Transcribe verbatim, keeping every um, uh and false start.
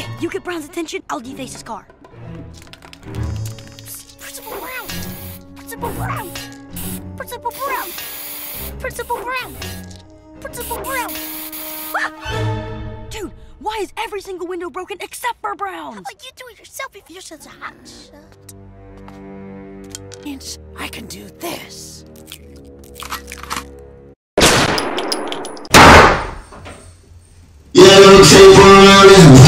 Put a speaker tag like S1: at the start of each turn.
S1: Okay, you get Brown's attention, I'll deface his car. Principal Brown! Principal Brown! Principal Brown! Principal Brown! Principal Brown! Ah! Dude, why is every single window broken except for Brown's? How about you do it yourself if you're such a hotshot?
S2: I can do this.
S3: Yellow tape around his